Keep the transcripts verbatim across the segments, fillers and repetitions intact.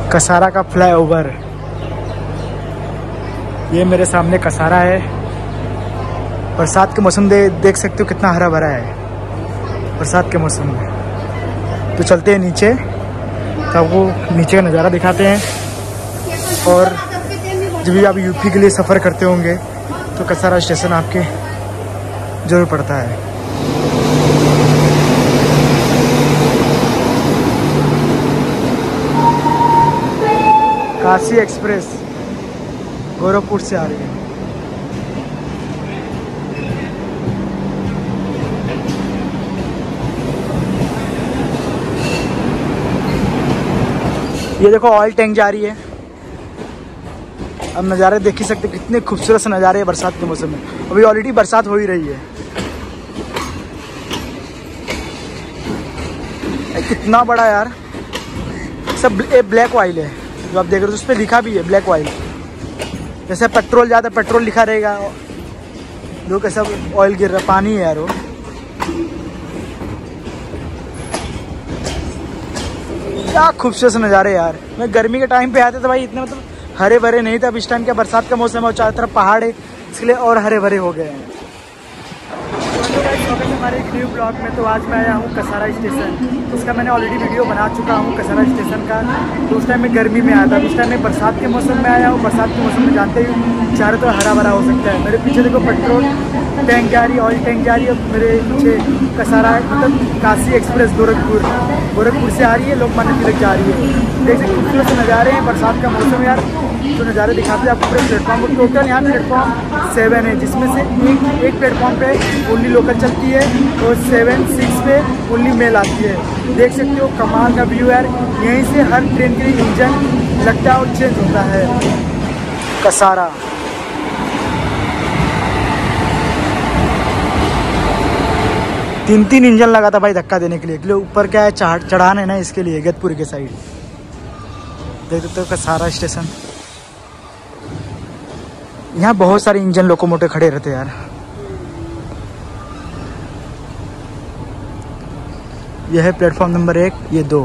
कसारा का फ्लाईओवर। ये मेरे सामने कसारा है। बरसात के मौसम दे देख सकते हो कितना हरा भरा है बरसात के मौसम में। तो चलते हैं नीचे, तो आपको नीचे का नज़ारा दिखाते हैं। और जब भी आप यूपी के लिए सफ़र करते होंगे तो कसारा स्टेशन आपके जरूर पड़ता है। काशी एक्सप्रेस गोरखपुर से आ रही है। ये देखो ऑयल टैंक जा रही है। अब नज़ारे देख ही सकते कितने खूबसूरत से नज़ारे हैं बरसात के मौसम में। अभी ऑलरेडी बरसात हो ही रही है। कितना बड़ा यार, सब ब्लैक ऑयल है जो आप देख रहे हो। उस पर लिखा भी है ब्लैक ऑयल। जैसे पेट्रोल ज़्यादा पेट्रोल लिखा रहेगा, जो कैसा ऑयल गिर रहा, पानी है यार वो। क्या खूबसूरत से नज़ारे यार। मैं गर्मी के टाइम पे आते तो भाई इतने मतलब हरे भरे नहीं थे। अब इस टाइम क्या बरसात का मौसम है और चारों तरफ पहाड़ है, इसलिए और हरे भरे हो गए हैं। हमारे एक न्यू ब्लॉग में तो आज मैं आया हूँ कसारा स्टेशन। उसका मैंने ऑलरेडी वीडियो बना चुका हूँ कसारा स्टेशन का। तो उस टाइम में गर्मी में आया था, उस टाइम में बरसात के मौसम में आया हूँ। बरसात के मौसम में जानते ही चारों तो हरा भरा हो सकता है। मेरे पीछे देखो पेट्रोल टैंक जा रही है, ऑयल टैंक जा रही है। मेरे पीछे कसारा मतलब काशी एक्सप्रेस गोरखपुर गोरखपुर से आ रही है, लोकमान्य तिलक जा रही है। देख सकते खूबसूरत से नज़ारे हैं बरसात का मौसम यार। तो नज़ारे दिखाते हैं आपको पूरे प्लेटफॉर्म को। टोटल यहाँ प्लेटफॉर्म सेवन है, जिसमें से एक एक प्लेटफॉर्म पे ओनली लोकल चलती है और सेवन सिक्स पे ओनली मेल आती है। देख सकते हो कमाल का व्यू यार। यहीं से हर ट्रेन के इंजन लगता है और चेंज होता है। कसारा तीन तीन इंजन लगा था भाई धक्का देने के लिए। के लिए ऊपर क्या है चढ़ चढ़ान है ना, इसके लिए इगतपुरी के साइड। देख सकते हो कसारा स्टेशन। यहाँ बहुत सारे इंजन लोकोमोटिव खड़े रहते यार। यह है प्लेटफॉर्म नंबर एक, ये दो,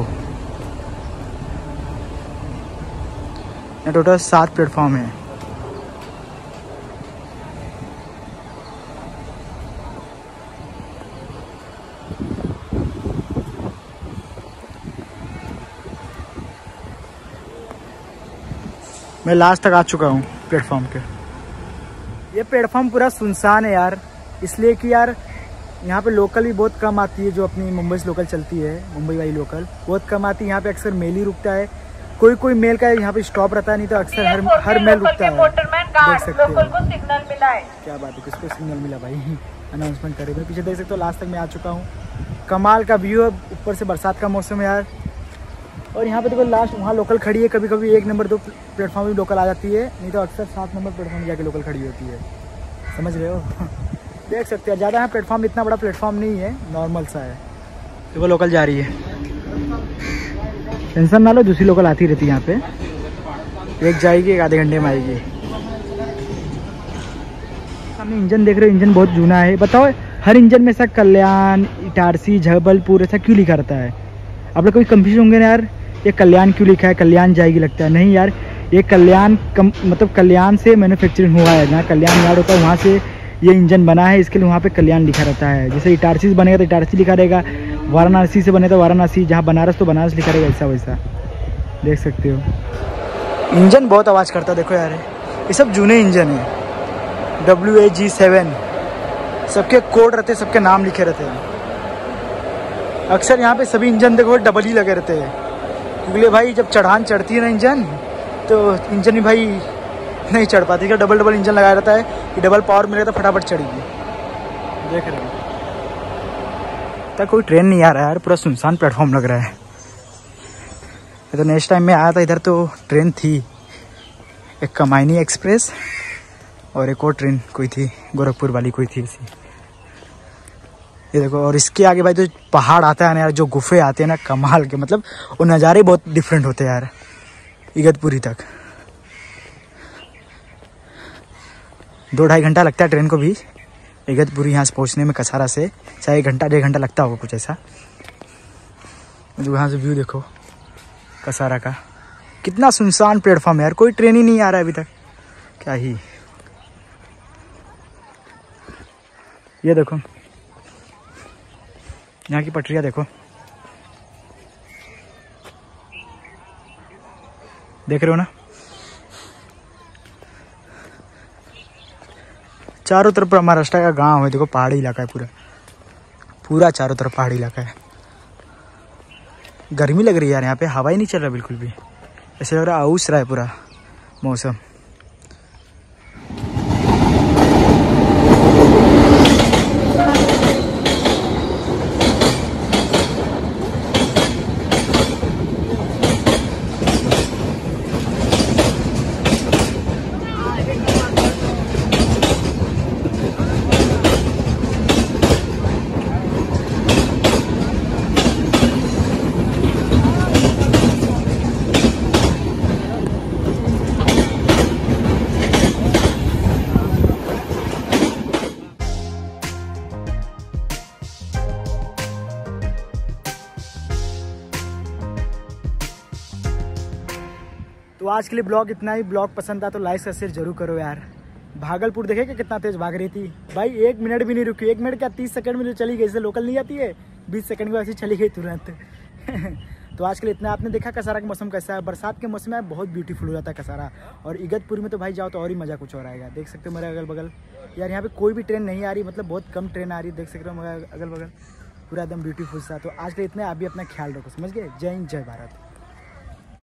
ये टोटल सात प्लेटफॉर्म है। मैं लास्ट तक आ चुका हूँ प्लेटफॉर्म के। ये प्लेटफॉर्म पूरा सुनसान है यार, इसलिए कि यार यहाँ पे लोकल भी बहुत कम आती है। जो अपनी मुंबई से लोकल चलती है, मुंबई वाली लोकल बहुत कम आती है। यहाँ पे अक्सर मेल ही रुकता है। कोई कोई मेल का यहाँ पे स्टॉप रहता है, नहीं तो अक्सर हर हर मेल रुकता है। देख सकते हो सिग्नल मिला है। क्या बात है, किसको सिग्नल मिला भाई, अनाउंसमेंट करे। मैं पीछे देख सकते हो लास्ट तक मैं आ चुका हूँ। कमाल का व्यू है, ऊपर से बरसात का मौसम है यार। और यहाँ पे देखो लास्ट वहाँ लोकल खड़ी है। कभी कभी एक नंबर दो प्लेटफॉर्म भी लोकल आ जाती है, नहीं तो अक्सर सात नंबर प्लेटफॉर्म जाके लोकल खड़ी होती है। समझ रहे हो देख सकते हैं ज़्यादा यहाँ प्लेटफॉर्म इतना बड़ा प्लेटफॉर्म नहीं है, नॉर्मल सा है। तो वो लोकल जा रही है, टेंशन ना लो, दूसरी लोकल आती रहती है यहाँ पे। एक जाएगी, एक आधे घंटे में आएगी। सामने इंजन देख रहे हो, इंजन बहुत जूना है। बताओ हर इंजन में ऐसा कल्याण, इटारसी, जबलपुर ऐसा क्यों लिखा रहता है? आप लोग कभी कंफ्यूज होंगे ना यार, ये कल्याण क्यों लिखा है, कल्याण जाएगी लगता है। नहीं यार, ये कल्याण कम मतलब कल्याण से मैन्युफैक्चरिंग हुआ है। जहाँ कल्याण यार्ड होता है वहाँ से ये इंजन बना है, इसके लिए वहाँ पे कल्याण लिखा रहता है। जैसे इटारसी से बनेगा तो इटारसी लिखा रहेगा, वाराणसी से बने तो वाराणसी, जहाँ बनारस तो बनारस लिखा रहेगा, ऐसा वैसा। देख सकते हो इंजन बहुत आवाज़ करता है। देखो यार ये सब जूने इंजन है, डब्ल्यू ए जी सेवन, सबके कोड रहते हैं, सबके नाम लिखे रहते हैं। अक्सर यहाँ पे सभी इंजन देखो डबल ही लगे रहते हैं, क्योंकि भाई जब चढ़ान चढ़ती है ना इंजन, तो इंजन ही भाई नहीं चढ़ पाती। क्या डबल डबल इंजन लगाया रहता है कि डबल पावर मिलेगा तो फटाफट चढ़ेगी। देख रहे हो तक कोई ट्रेन नहीं आ रहा है यार, पूरा सुनसान प्लेटफॉर्म लग रहा है। तो नेक्स्ट टाइम में आया था इधर तो ट्रेन थी, एक कमायनी एक्सप्रेस और एक और ट्रेन कोई थी गोरखपुर वाली कोई थी इसी। ये देखो, और इसके आगे भाई जो पहाड़ आता है ना यार, जो गुफे आते हैं ना कमाल के, मतलब वो नज़ारे बहुत डिफरेंट होते हैं यार। इगतपुरी तक दो ढाई घंटा लगता है ट्रेन को भी इगतपुरी यहाँ से पहुँचने में। कसारा से चाहे एक घंटा डेढ़ घंटा लगता होगा कुछ ऐसा। जो यहाँ से व्यू देखो कसारा का, कितना सुनसान प्लेटफॉर्म है यार, कोई ट्रेन ही नहीं आ रहा है अभी तक। क्या ही, ये देखो यहाँ की पटरियाँ देखो, देख रहे हो ना। चारों तरफ महाराष्ट्र का गांव है, देखो पहाड़ी इलाका है पूरा पूरा, चारों तरफ पहाड़ी इलाका है। गर्मी लग रही है यार, यहाँ पे हवा ही नहीं चल रहा बिल्कुल भी, ऐसे लग रहा है आउस रहा है पूरा मौसम। तो आज के लिए ब्लॉग इतना ही। ब्लॉग पसंद आया तो लाइक और शेयर जरूर करो यार। भागलपुर देखे कि कितना तेज भाग रही थी भाई, एक मिनट भी नहीं रुकी। एक मिनट क्या, तीस सेकंड में जो चली गई, इससे लोकल नहीं आती है, बीस सेकंड में ऐसी चली गई तुरंत। तो आज के लिए इतना। आपने देखा कसारा का मौसम कैसा है, बरसात के मौसम में बहुत ब्यूटीफुल हो जाता है कसारा। और इगतपुर में तो भाई जाओ तो और ही मज़ा कुछ और आएगा। देख सकते हो मेरे अगल बगल यार, यहाँ पे कोई भी ट्रेन नहीं आ रही, मतलब बहुत कम ट्रेन आ रही है। देख सकते हो मेरे अगल बगल पूरा एकदम ब्यूटीफुल सा। तो आज के लिए इतना, आप भी अपना ख्याल रखो, समझ गए। जय हिंद, जय भारत।